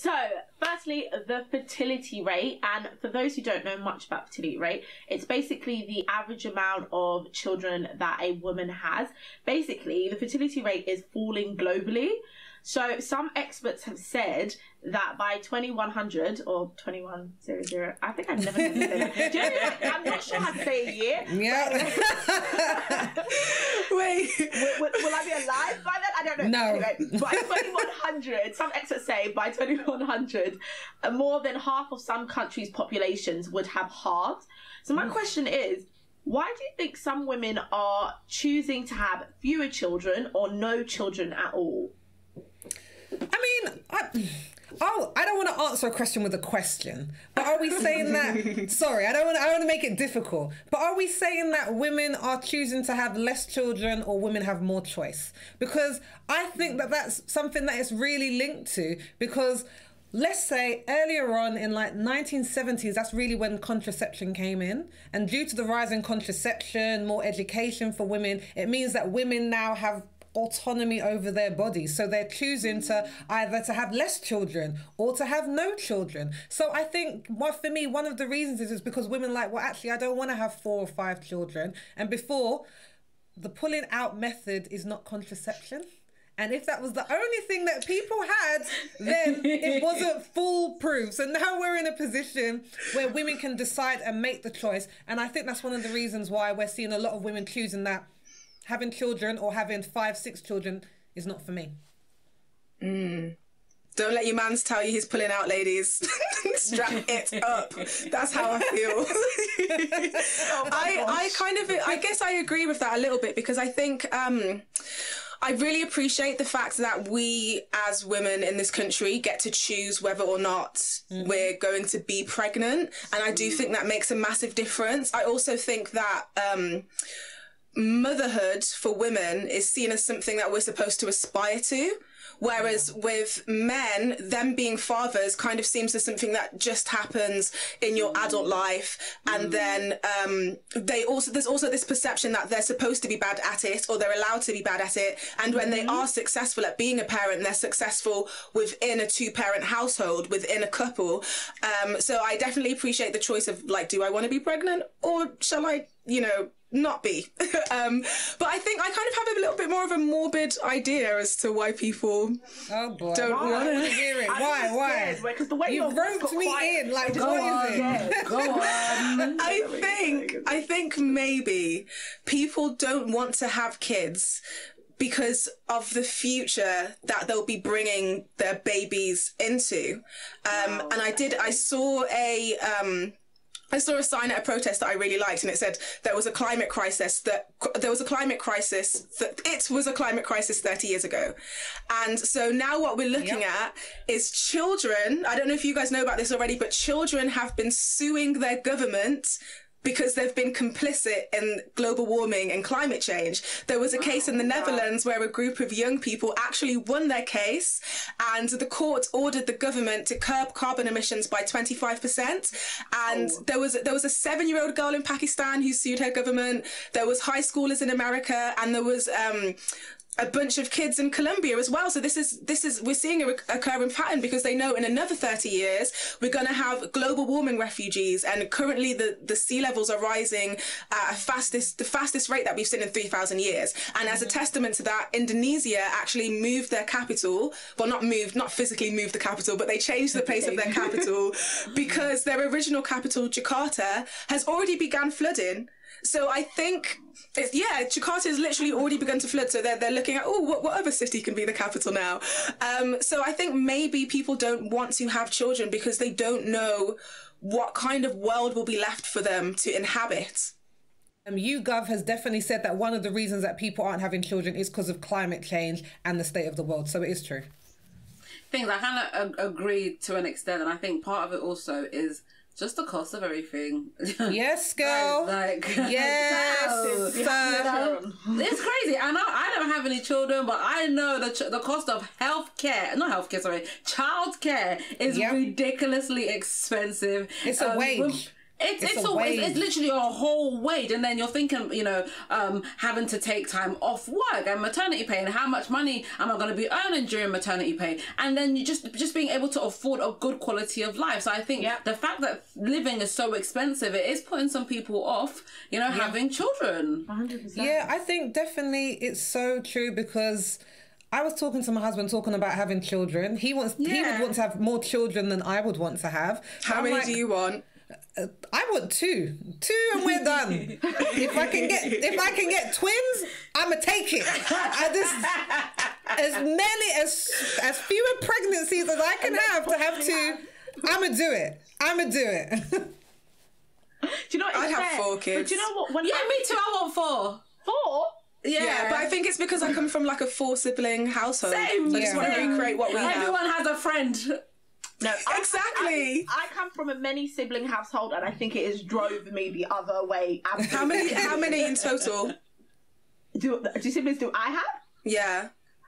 So, firstly, the fertility rate. And for those who don't know much about fertility rate, it's basically the average amount of children that a woman has. Basically, the fertility rate is falling globally. So some experts have said that by 2100 or 2100, I think I've never heard it. Do you know, I'm not sure how to say a year. Yeah. Wait, will I be alive by then? I don't know. No. Anyway, by 2100, some experts say by 2100, more than half of some countries' populations would have halved. So my question is, why do you think some women are choosing to have fewer children or no children at all? I mean, I don't want to answer a question with a question, but are we saying that? Sorry, I don't want to make it difficult. But are we saying that women are choosing to have less children or women have more choice? Because I think that that's something that is really linked to. Because let's say earlier on in like 1970s, that's really when contraception came in, and due to the rise in contraception, more education for women, it means that women now have autonomy over their bodies, so they're choosing to either to have less children or to have no children. So I think, well, for me, one of the reasons is because women like, well, actually I don't want to have 4 or 5 children, and before, the pulling out method is not contraception, and if that was the only thing that people had, then it wasn't foolproof. So now we're in a position where women can decide and make the choice, and I think that's one of the reasons why we're seeing a lot of women choosing that having children or having 5, 6 children is not for me. Don't let your mans tell you he's pulling out, ladies. Strap it up. That's how I feel. I guess I agree with that a little bit, because I think I really appreciate the fact that we as women in this country get to choose whether or not we're going to be pregnant. And I do think that makes a massive difference. I also think that motherhood for women is seen as something that we're supposed to aspire to, whereas with men, them being fathers kind of seems as something that just happens in your adult life, and then there's also this perception that they're supposed to be bad at it, or they're allowed to be bad at it, and when they are successful at being a parent, they're successful within a 2-parent household, within a couple. So I definitely appreciate the choice of, like, do I want to be pregnant, or shall I, not be? But I think I kind of have a little bit more of a morbid idea as to why people don't want to hear it. Why? Because the way you roped me in, like, go on. I think maybe people don't want to have kids because of the future that they'll be bringing their babies into. And I saw a sign at a protest that I really liked, and it said it was a climate crisis 30 years ago. And so now what we're looking at is children. I don't know if you guys know about this already, but children have been suing their government because they've been complicit in global warming and climate change. There was a case in the Netherlands where a group of young people actually won their case, and the court ordered the government to curb carbon emissions by 25%. And there was a 7-year-old girl in Pakistan who sued her government. There was high schoolers in America, and there was a bunch of kids in Colombia as well. So this is we're seeing a recurring pattern, because they know in another 30 years we're going to have global warming refugees, and currently the sea levels are rising at the fastest rate that we've seen in 3,000 years. And as a testament to that, Indonesia actually moved their capital, well, not physically moved the capital, but they changed the place of their capital because their original capital, Jakarta, has already begun flooding. So I think, Jakarta has literally already begun to flood. So they're looking at, what other city can be the capital now? So I think maybe people don't want to have children because they don't know what kind of world will be left for them to inhabit. YouGov has definitely said that one of the reasons that people aren't having children is because of climate change and the state of the world. So it is true. Things I kind of agree to an extent, and I think part of it also is just the cost of everything. Yes, girl. Yes. It's crazy. I don't have any children, but I know the cost of childcare is ridiculously expensive. It's a wage. It's literally a whole wage, and then you're thinking, having to take time off work and maternity pay, and how much money am I going to be earning during maternity pay, and then you just being able to afford a good quality of life. So I think the fact that living is so expensive, it is putting some people off, having children. 100%. Yeah, I think definitely it's so true, because I was talking to my husband talking about having children. He would want to have more children than I would want to have. How many do you want? I want two and we're done. If I can get twins, I'ma take it. As fewer pregnancies as I can have to have two, I'ma do it. Do you know what? I'd have 4 kids. But do you know what? Me too. I want 4. 4? Yeah, but I think it's because I come from like a 4-sibling household. Same. So I just want to recreate what we have. Everyone has a friend. No, exactly. I come from a many sibling household, and I think it has drove me the other way. How many in total? Do siblings do I have? Yeah.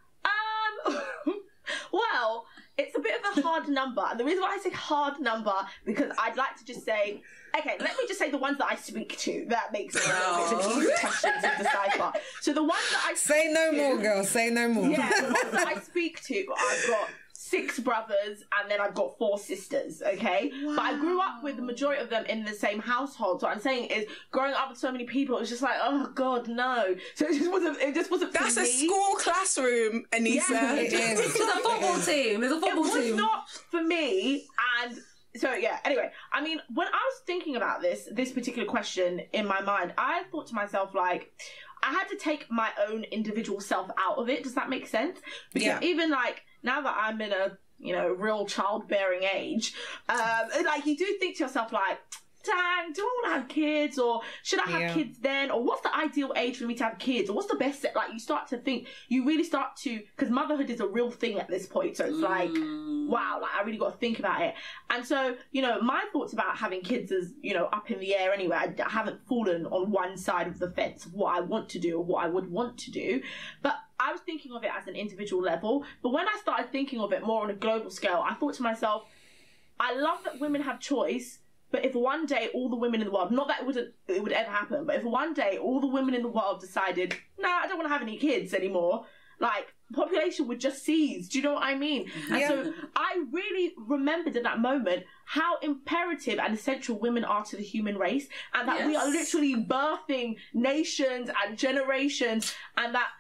Well, it's a bit of a hard number. And the reason why I say hard number, because I'd like to just say, okay, let me just say the ones that I speak to. That makes it easier questions to decipher. So the ones that I say no more, girl. Say no more. Yeah, the ones that I speak to, I've got 6 brothers, and then I've got 4 sisters, okay? Wow. But I grew up with the majority of them in the same household. So what I'm saying is, growing up with so many people, it was just like, oh God, no. So it just wasn't That's for me. a school classroom, Anissa. Yeah, it is. It's a football team. There's a football team. It was not for me, and so yeah, anyway, I mean, when I was thinking about this particular question in my mind, I thought to myself, like, I had to take my own individual self out of it. Does that make sense? Because even like, now that I'm in a, real childbearing age, like, you do think to yourself, like, dang, do I want to have kids, or should I have kids then, or what's the ideal age for me to have kids, or what's the best, like, you start to think, you really start to, because motherhood is a real thing at this point, so it's like, wow, like, I really got to think about it. And so, my thoughts about having kids is, up in the air anyway. I haven't fallen on one side of the fence of what I want to do or what I would want to do, but I was thinking of it as an individual level. But when I started thinking of it more on a global scale, I thought to myself, I love that women have choice, but if one day all the women in the world, not that it would ever happen, but if one day all the women in the world decided, nah, I don't want to have any kids anymore, like, population would just cease. Do you know what I mean? And so I really remembered in that moment how imperative and essential women are to the human race, and that we are literally birthing nations and generations, and that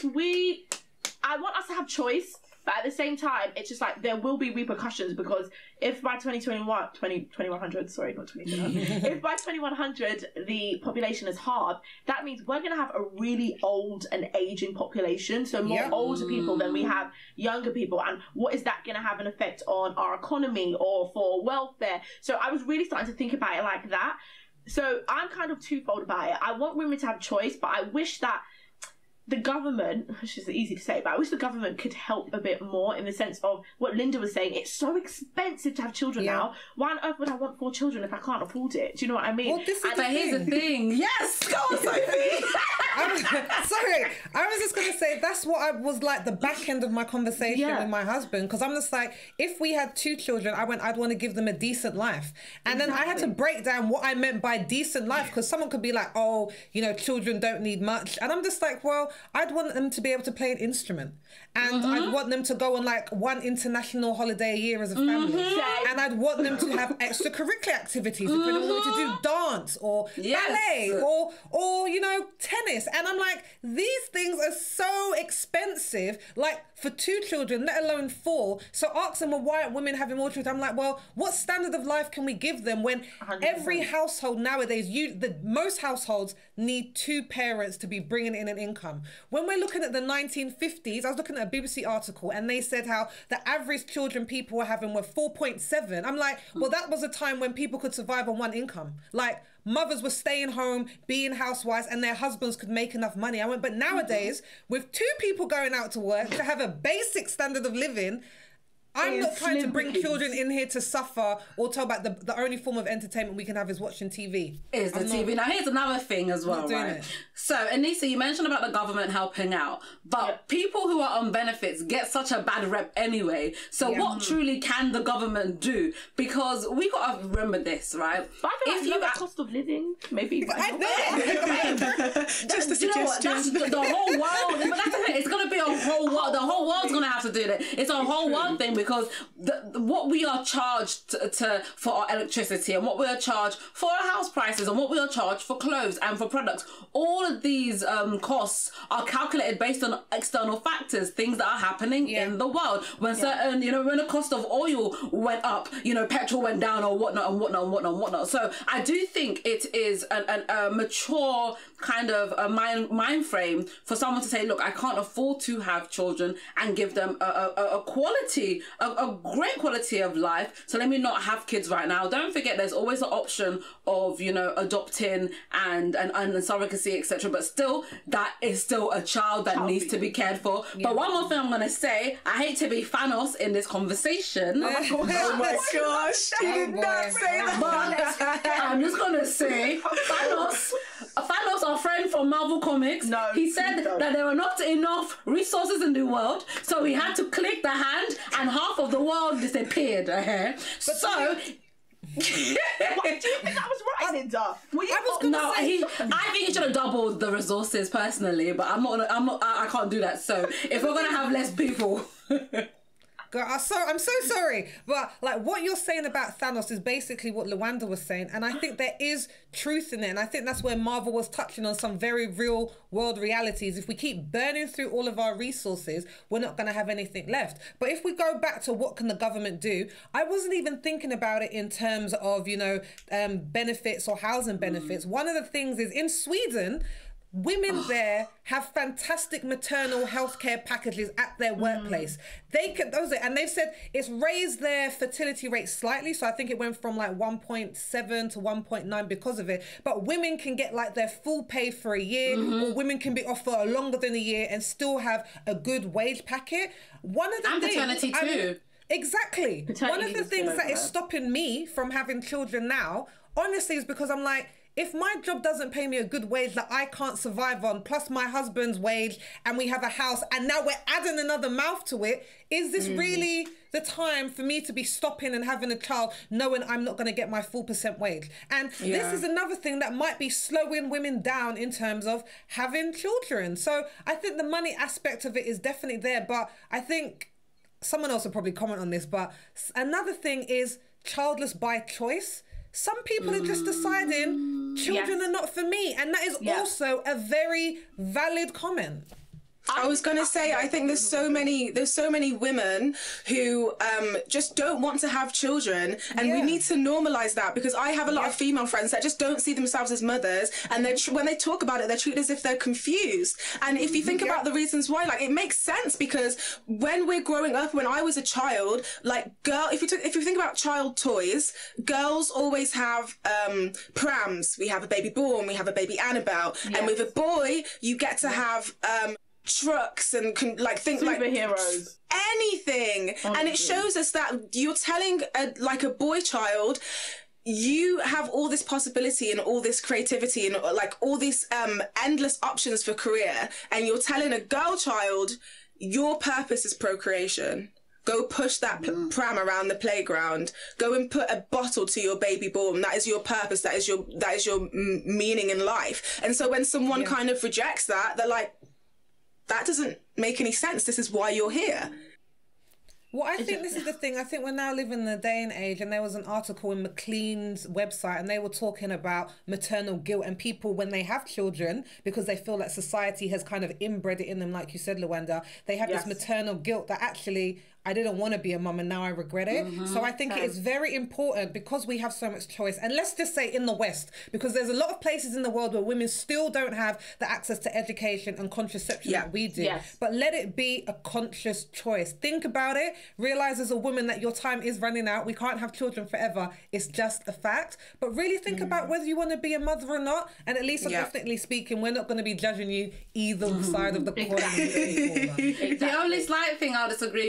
I want us to have choice, but at the same time, it's just like, there will be repercussions, because if by 2100, sorry, not 2200, if by 2100 the population is halved, that means we're going to have a really old and aging population, so more older people than we have younger people, and what is that going to have an effect on our economy or for welfare? So I was really starting to think about it like that. So I'm kind of twofold about it. I want women to have choice, but I wish that the government, which is easy to say, but I wish the government could help a bit more, in the sense of what Linda was saying. It's so expensive to have children now. Why on earth would I want 4 children if I can't afford it? Do you know what I mean? Well, but here's the thing. Yes, go on, Sophie. Sorry, I was just going to say, that's what I was like, the back end of my conversation with my husband, because I'm just like, if we had 2 children, I'd want to give them a decent life. And then I had to break down what I meant by decent life, because someone could be like, oh, children don't need much. And I'm just like, well, I'd want them to be able to play an instrument, and I'd want them to go on like 1 international holiday a year as a family, and I'd want them to have extracurricular activities, if they want to do dance or ballet or tennis. And I'm like, these things are so expensive, like for 2 children, let alone 4. So ask them, well, why aren't women having more children? I'm like, well, what standard of life can we give them when 100%. Every household nowadays, most households need 2 parents to be bringing in an income. When we're looking at the 1950s, I was looking at a BBC article, and they said how the average children people were having were 4.7. I'm like, well, that was a time when people could survive on 1 income. Like, mothers were staying home, being housewives, and their husbands could make enough money. I went, but nowadays, with 2 people going out to work to have a basic standard of living, I'm not trying to slim bring pickings. children in here to suffer or talk about the only form of entertainment we can have is watching TV. Is the TV. Now, here's another thing as well, doing right? it. So, Anissa, you mentioned about the government helping out, but people who are on benefits get such a bad rep anyway. So, what truly can the government do? Because we got to remember this, right? But I feel like lower cost of living, maybe. I know. Just a Do you know what? That's suggestion. the whole world. But that's the thing. It's going to be a whole world. The whole world's going to have to do that. It's a whole world thing because what we are charged for our electricity and what we are charged for our house prices and what we are charged for clothes and for products, all of these costs are calculated based on external factors, things that are happening in the world. When certain, when the cost of oil went up, petrol went down or whatnot. So I do think it is a mature kind of a mind frame for someone to say, look, I can't afford to have children and give them a great quality of life, so let me not have kids right now. Don't forget there's always the option of adopting and surrogacy, etc., but still that is still a child that needs to be cared for. But one more thing I'm going to say, I hate to be Thanos in this conversation. Oh my gosh, you did not say that. But I'm just going to say, Thanos, our friend from Marvel Comics, he said that there are not enough resources in the world, so he had to click the hand and half of the world disappeared. So... What, do you think that was right, Linda? I think he should have doubled the resources personally, but I can't do that. So if we're gonna have less people, Girl, I'm so sorry, but like what you're saying about Thanos is basically what Lwanda was saying, and I think there is truth in it, and I think that's where Marvel was touching on some very real world realities. If we keep burning through all of our resources, we're not going to have anything left. But if we go back to what can the government do, I wasn't even thinking about it in terms of benefits or housing benefits. One of the things is in Sweden, women there have fantastic maternal health care packages at their workplace. And they've said it's raised their fertility rate slightly. So I think it went from like 1.7 to 1.9 because of it. But women can get like their full pay for a year, or women can be off for longer than a year and still have a good wage packet. One of the things, paternity too. Exactly. One of the things that is stopping me from having children now, honestly, is because I'm like, if my job doesn't pay me a good wage that I can't survive on, plus my husband's wage, and we have a house, and now we're adding another mouth to it, is this really the time for me to be stopping and having a child knowing I'm not going to get my full % wage? And this is another thing that might be slowing women down in terms of having children. So I think the money aspect of it is definitely there, but I think someone else will probably comment on this, but another thing is childless by choice. Some people are just deciding children are not for me. And that is also a very valid comment. I was going to say, I think there's so many women who just don't want to have children, and we need to normalize that, because I have a lot of female friends that just don't see themselves as mothers, and when they talk about it, they're treated as if they're confused. And if you think about the reasons why, like, it makes sense, because when we're growing up, when I was a child, like, if you think about child toys, girls always have prams. We have a baby Born, we have a baby Annabelle, and with a boy, you get to have trucks and superheroes, anything. Honestly. And it shows us that you're telling a boy child, you have all this possibility and all this creativity and like all these endless options for career, and you're telling a girl child your purpose is procreation. Go push that pram around the playground. Go and put a bottle to your baby Born. That is your purpose. That is your meaning in life. And so when someone kind of rejects that, they're like, that doesn't make any sense. This is why you're here. Well, I think this is the thing. I think we're now living in a day and age, and there was an article in McLean's website, and they were talking about maternal guilt and people when they have children, because they feel like society has kind of inbred it in them, like you said, Lwanda, they have this maternal guilt that actually, I didn't want to be a mum and now I regret it. So I think it is very important, because we have so much choice. And let's just say in the West, because there's a lot of places in the world where women still don't have the access to education and contraception that we do. But let it be a conscious choice. Think about it. Realize as a woman that your time is running out. We can't have children forever. It's just a fact. But really think about whether you want to be a mother or not. And at least ethnically speaking, we're not going to be judging you either side of the coin. The only slight thing I'll disagree with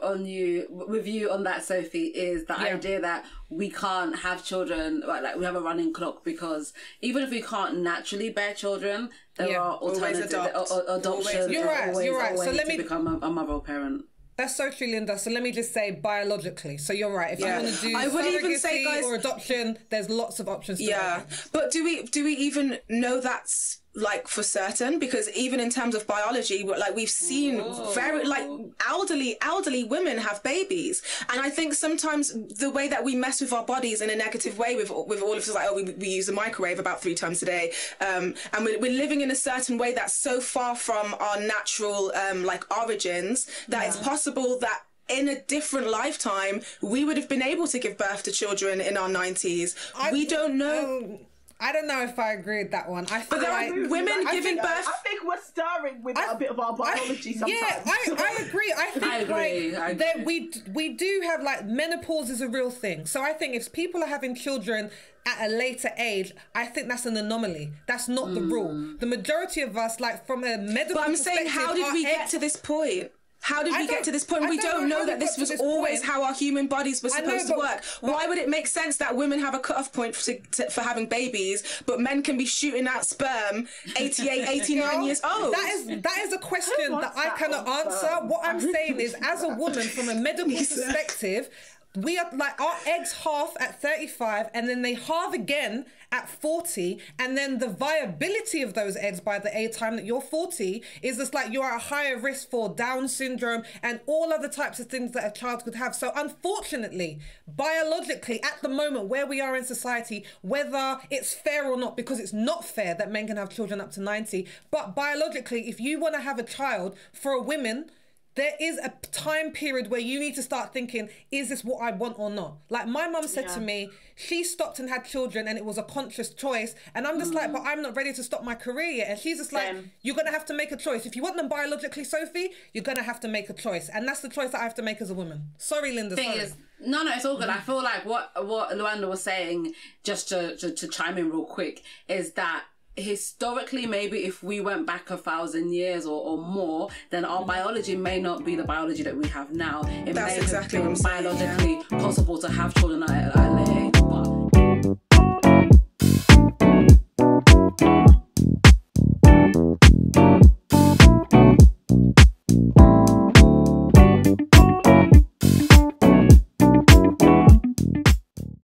with you on that, Sophie, is the idea that we can't have children, like we have a running clock, because even if we can't naturally bear children, there are alternative adoptions. You're right. So let me become a mother or parent. That's so true, Linda. So let me just say biologically. So you're right. If you want to do surrogacy or adoption, there's lots of options. But do we even know that's like for certain? Because even in terms of biology, like we've seen very like elderly women have babies, and I think sometimes the way that we mess with our bodies in a negative way with all of this, like we use the microwave about 3 times a day, and we're living in a certain way that's so far from our natural like origins that it's possible that in a different lifetime we would have been able to give birth to children in our 90s. We don't know. I don't know if I agree with that one. I feel like women giving birth. I think we're starring with a bit of our biology sometimes. Yeah, I agree. I think that we do have like menopause is a real thing. So I think if people are having children at a later age, I think that's an anomaly. That's not the rule. The majority of us, like from a medical perspective, I'm saying, how did we get to this point? How did we get to this point? We don't know that this was always how our human bodies were supposed to work. Why would it make sense that women have a cutoff point for having babies, but men can be shooting out sperm 88, 89 years old? That is a question that I cannot answer. What I'm saying is, as a woman, from a medical perspective, we are like, our eggs halve at 35 and then they halve again at 40, and then the viability of those eggs by the time that you're 40 is just like you're at a higher risk for Down syndrome and all other types of things that a child could have. So unfortunately, biologically, at the moment where we are in society, whether it's fair or not, because it's not fair that men can have children up to 90, but biologically, if you want to have a child, for a woman, there is a time period where you need to start thinking, is this what I want or not? Like my mum said to me, she stopped and had children and it was a conscious choice. And I'm just like, but I'm not ready to stop my career yet. And she's just like, you're going to have to make a choice. If you want them biologically, Sophie, you're going to have to make a choice. And that's the choice that I have to make as a woman. Sorry, Linda. No, it's all good. I feel like what Luanda was saying, just to chime in real quick, is that historically, maybe if we went back 1,000 years or more, then our biology may not be the biology that we have now. It may have been biologically possible to have children at a later age.